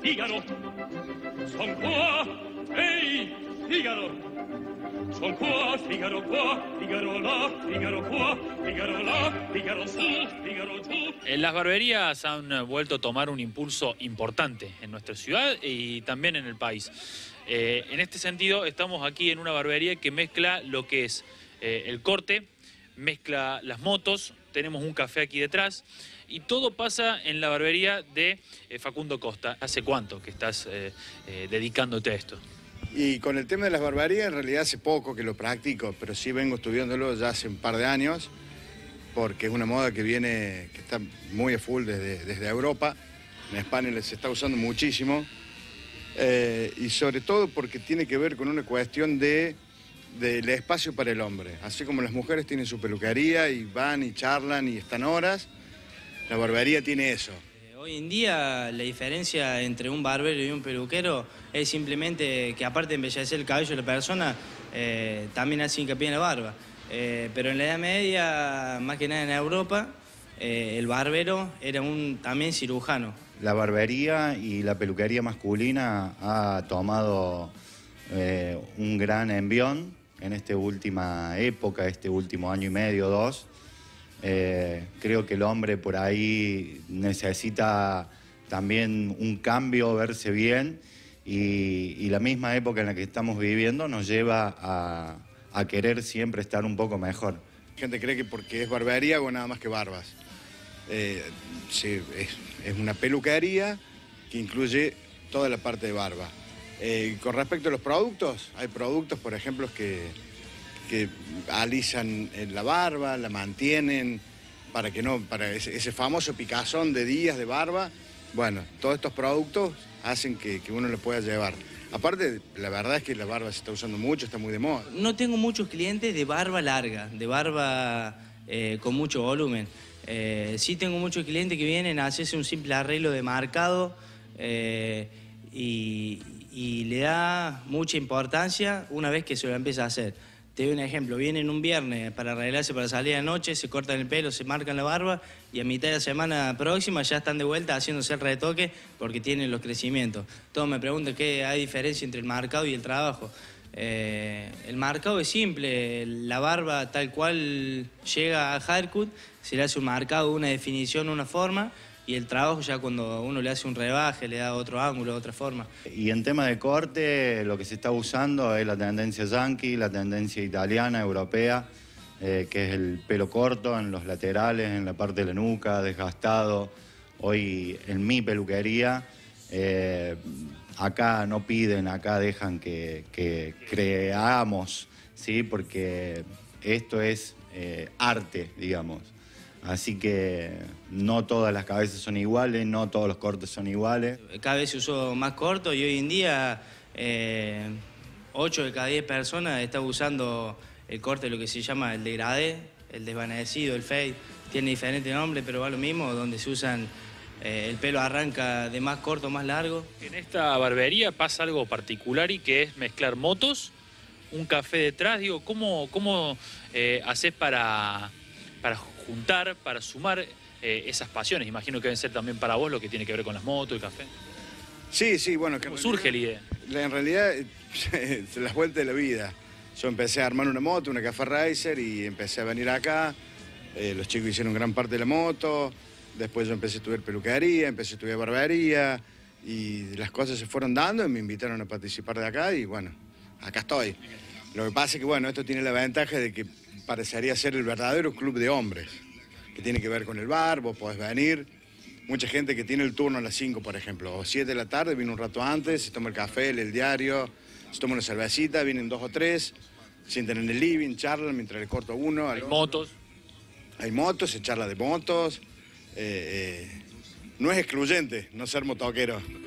Figaro. Son qua, ehi, Figaro. Son qua, Figaro qua, Figaro là, Figaro qua, Figaro là, Figaro su, Figaro giù. Las barberías han vuelto a tomar un impulso importante en nuestra ciudad y también en el país. En este sentido, estamos aquí en una barbería que mezcla lo que es el corte, mezcla las motos, tenemos un café aquí detrás y todo pasa en la barbería de Facundo Costa. ¿Hace cuánto que estás dedicándote a esto? Y con el tema de las barberías, en realidad hace poco que lo practico, pero sí vengo estudiándolo ya hace un par de años, porque es una moda que viene, que está muy a full desde Europa. En España se está usando muchísimo, y sobre todo porque tiene que ver con una cuestión del espacio para el hombre. Así como las mujeres tienen su peluquería y van y charlan y están horas, la barbería tiene eso. Hoy en día la diferencia entre un barbero y un peluquero es simplemente que aparte de embellecer el cabello de la persona, también hace hincapié en la barba. Pero en la Edad Media, más que nada en Europa, el barbero era también cirujano. La barbería y la peluquería masculina ha tomado un gran envión en esta última época, este último año y medio, dos. Creo que el hombre por ahí necesita también un cambio, verse bien, y la misma época en la que estamos viviendo nos lleva a querer siempre estar un poco mejor. La gente cree que porque es barbería hago nada más que barbas. Sí, es una peluquería que incluye toda la parte de barba. Con respecto a los productos, hay productos, por ejemplo, que alisan la barba, la mantienen para ese famoso picazón de días de barba. Bueno, todos estos productos hacen que uno lo pueda llevar. Aparte, la verdad es que la barba se está usando mucho, está muy de moda. No tengo muchos clientes de barba larga, de barba con mucho volumen. Sí tengo muchos clientes que vienen a hacerse un simple arreglo de marcado y le da mucha importancia una vez que se lo empieza a hacer. Te doy un ejemplo, vienen un viernes para arreglarse para salir de noche, se cortan el pelo, se marcan la barba y a mitad de la semana próxima ya están de vuelta haciéndose el retoque porque tienen los crecimientos. Todos me preguntan qué hay diferencia entre el marcado y el trabajo. El marcado es simple, la barba tal cual llega a haircut, se le hace un marcado, una definición, una forma, y el trabajo ya cuando uno le hace un rebaje, le da otro ángulo, otra forma. Y en tema de corte, lo que se está usando es la tendencia yankee, la tendencia italiana, europea, que es el pelo corto en los laterales, en la parte de la nuca, desgastado. Hoy en mi peluquería, acá no piden, acá dejan que creamos, ¿sí? Porque esto es arte, digamos. Así que no todas las cabezas son iguales, no todos los cortes son iguales. Cada vez se usó más corto y hoy en día 8 de cada 10 personas están usando el corte, lo que se llama el degradé, el desvanecido, el fade. Tiene diferente nombre, pero va lo mismo, donde se usan, el pelo arranca de más corto a más largo. En esta barbería pasa algo particular y que es mezclar motos, un café detrás. Digo, ¿cómo haces para juntar, para sumar esas pasiones? Imagino que deben ser también para vos lo que tiene que ver con las motos, el café. Sí, bueno. ¿Cómo surge la idea? En realidad, las vueltas de la vida. Yo empecé a armar una moto, una Café Racer, y empecé a venir acá. Los chicos hicieron gran parte de la moto. Después yo empecé a estudiar peluquería, empecé a estudiar barbería, y las cosas se fueron dando y me invitaron a participar de acá, y bueno, acá estoy. Lo que pasa es que, bueno, esto tiene la ventaja de que parecería ser el verdadero club de hombres, que tiene que ver con el bar, vos podés venir. Mucha gente que tiene el turno a las 5, por ejemplo, o 7 de la tarde, viene un rato antes, se toma el café, lee el diario, se toma una cervecita, vienen 2 o 3, sienten en el living, charlan mientras le corto uno. ¿Hay motos? Hay motos, se charla de motos. No es excluyente no ser motoquero.